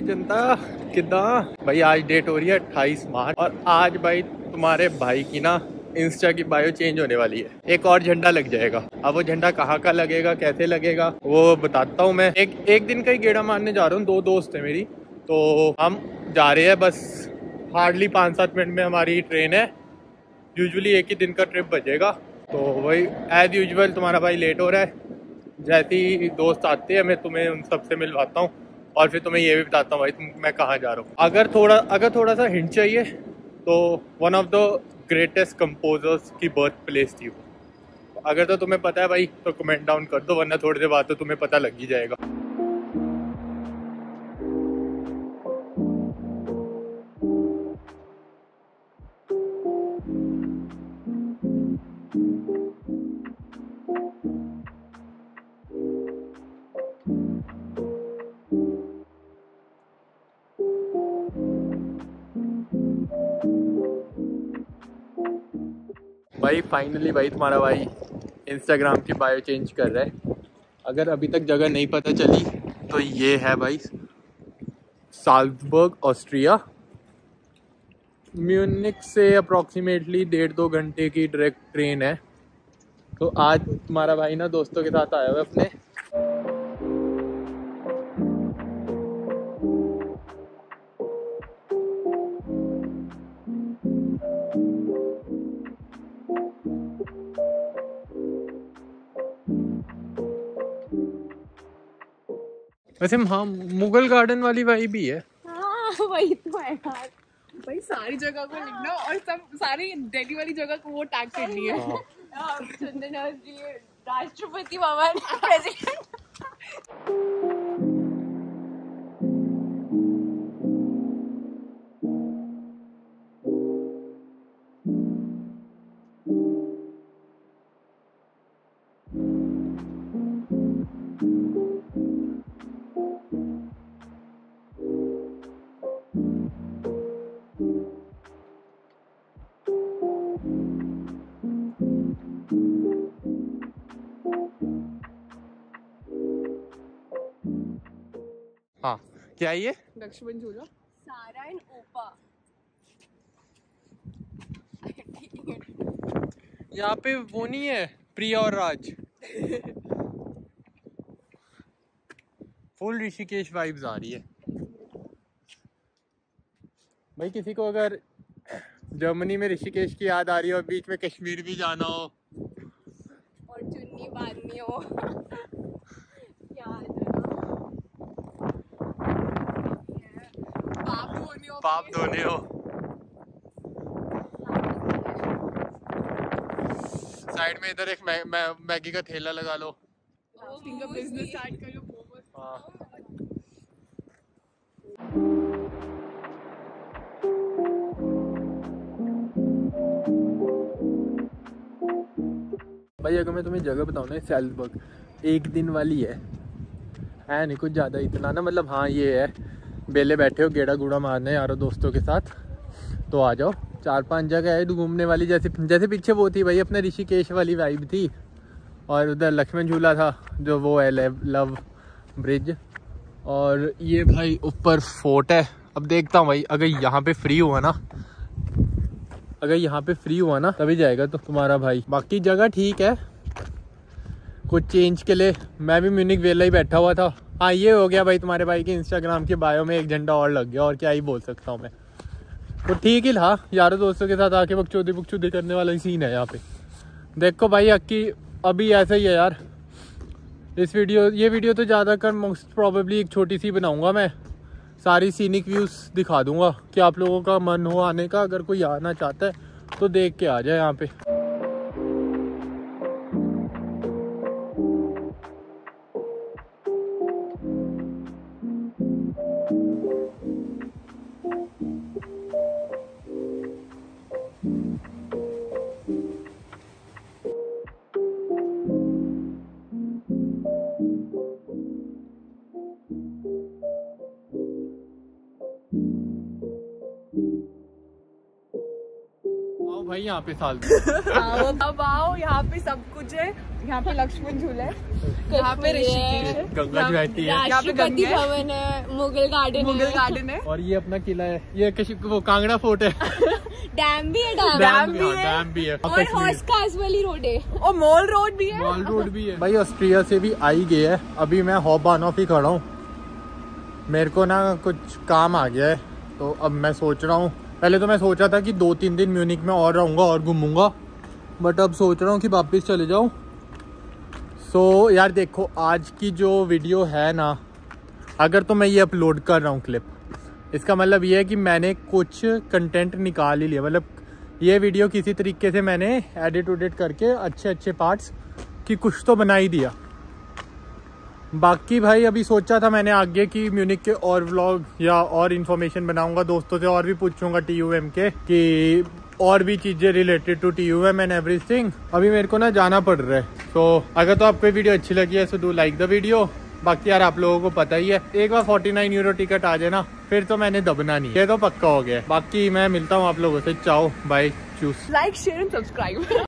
जनता किदा भाई, आज डेट हो रही है 28 मार्च और आज भाई तुम्हारे भाई की ना इंस्टा की बायो चेंज होने वाली है। एक और झंडा लग जाएगा। अब वो झंडा कहाँ का लगेगा, कैसे लगेगा, वो बताता हूँ मैं। एक दिन का ही गेड़ा मारने जा रहा हूँ। 2 दोस्त है मेरी, तो हम जा रहे हैं। बस हार्डली 5-7 मिनट में हमारी ट्रेन है। यूजुअली एक ही दिन का ट्रिप बचेगा, तो वही एज यूजुअल तुम्हारा भाई लेट हो रहा है। जैसे ही दोस्त आते हैं मैं तुम्हें उन सबसे मिलवाता हूँ और फिर तुम्हें ये भी बताता हूँ भाई मैं कहाँ जा रहा हूँ। अगर थोड़ा सा हिंट चाहिए तो one of the greatest composers की बर्थ प्लेस थी वो। अगर तो तुम्हें पता है भाई तो कमेंट डाउन कर दो, वरना थोड़ी देर बाद तो तुम्हें पता लग ही जाएगा। भाई फाइनली भाई तुम्हारा भाई इंस्टाग्राम की बायो चेंज कर रहा है। अगर अभी तक जगह नहीं पता चली तो ये है भाई साल्जबर्ग ऑस्ट्रिया। म्यूनिक से अप्रॉक्सीमेटली 1.5-2 घंटे की डायरेक्ट ट्रेन है। तो आज तुम्हारा भाई ना दोस्तों के साथ आया हुआ है अपने। वैसे हाँ, मुगल गार्डन वाली वाइब भी है। हाँ वही तो है यार। भाई सारी जगह को लिखना और सब सारी दिल्ली वाली जगह को वो टैग करनी है। चंदना जी, राष्ट्रपति भवन, प्रेसिडेंट। हाँ क्या ये लक्ष्मण झूला, सारा एंड ओपा। यहाँ पे वो नहीं है प्रिया और राज। फुल ऋषिकेश वाइब्स आ रही है भाई। किसी को अगर जर्मनी में ऋषिकेश की याद आ रही हो और बीच में कश्मीर भी जाना हो और चुन्नी बांधनी हो, पाप धोने हो, साइड में इधर एक मैगी का ठेला लगा लो, बिजनेस स्टार्ट कर लो। हाँ। भाई अगर मैं तुम्हें जगह बताऊँ ना, साल्जबर्ग 1 दिन वाली है नहीं कुछ ज़्यादा इतना ना। मतलब हाँ ये है, बेले बैठे हो गेड़ा गूड़ा मारने यारों दोस्तों के साथ तो आ जाओ। 4-5 जगह है घूमने वाली। जैसे पीछे वो थी भाई अपने ऋषिकेश वाली वाइब थी, और उधर लक्ष्मण झूला था जो वो है लव ब्रिज, और ये भाई ऊपर फोर्ट है। अब देखता हूँ भाई, अगर यहाँ पे फ्री हुआ ना तभी जाएगा तो तुम्हारा भाई। बाकी जगह ठीक है, कुछ चेंज के लिए मैं भी म्यूनिक वेला ही बैठा हुआ था। हाँ ये हो गया भाई, तुम्हारे भाई के इंस्टाग्राम के बायो में 1 झंडा और लग गया, और क्या ही बोल सकता हूँ मैं। तो ठीक ही था यारों दोस्तों के साथ आके बकचोदी करने वाला ही सीन है यहाँ पे। देखो भाई अभी ऐसा ही है यार। ये वीडियो तो ज़्यादातर मोस्ट प्रॉबेबली एक छोटी सी बनाऊंगा मैं। सारी सीनिक व्यूज़ दिखा दूंगा कि आप लोगों का मन हो आने का। अगर कोई आना चाहता है तो देख के आ जाए यहाँ पे। भाई यहाँ पे साल अब आओ, यहाँ पे सब कुछ है। यहाँ पे लक्ष्मण झूला है, यहाँ पे ऋषिकेश है, गंगा जी बहती है, यहाँ पे राष्ट्रपति भवन है, मुगल गार्डन है और ये अपना किला है, ये वो कांगड़ा फोर्ट है, डैम भी है, डैम भी है और हॉर्स कास वाली रोड है और मॉल रोड भी है, मॉल रोड भी है। भाई ऑस्ट्रिया से भी आई गया है, अभी मैं हॉबानॉफ ही खड़ा हूँ। मेरे को ना कुछ काम आ गया है, तो अब मैं सोच रहा हूँ, पहले तो मैं सोचा था कि 2-3 दिन म्यूनिक में और रहूँगा और घूमूंगा, बट अब सोच रहा हूँ कि वापस चले जाऊँ। सो यार देखो, आज की जो वीडियो है ना, अगर तो मैं ये अपलोड कर रहा हूँ क्लिप, इसका मतलब ये है कि मैंने कुछ कंटेंट निकाल ही लिया। मतलब ये वीडियो किसी तरीके से मैंने एडिट करके अच्छे पार्ट्स की कुछ तो बना ही दिया। बाकी भाई अभी सोचा था मैंने आगे की म्यूनिक के और व्लॉग या और इन्फॉर्मेशन बनाऊंगा, दोस्तों से और भी पूछूंगा TUM के कि और भी चीज़ें related to TUM and everything. अभी मेरे को ना जाना पड़ रहा है। तो अगर तो आपको वीडियो अच्छी लगी है तो डू लाइक द वीडियो। बाकी यार आप लोगों को पता ही है, एक बार 49 यूरो टिकट आ जाए ना, फिर तो मैंने दबना नहीं, ये तो पक्का हो गया। बाकी मैं मिलता हूँ आप लोगों से, चाओ बाय चूस, लाइक शेयर एंड सब्सक्राइब।